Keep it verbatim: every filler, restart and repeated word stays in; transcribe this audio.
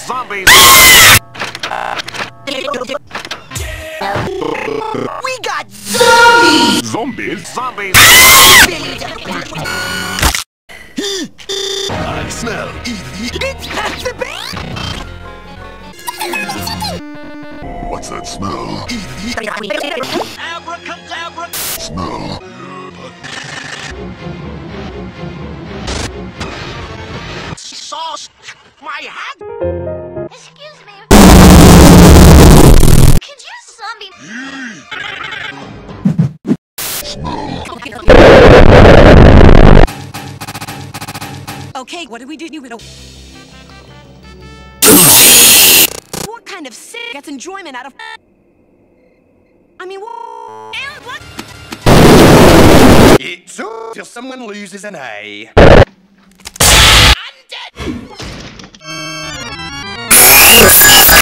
Zombies! We got zombies! Zombies? Zombies! I smell evil. It's past the base! What's that smell? Abracadabra! Smell. Sauce! My hat! Excuse me. Could you zombie? Smell. Okay, what do we do? You know. What kind of sick gets enjoyment out of? I mean, what? And what? It's till someone loses an eye.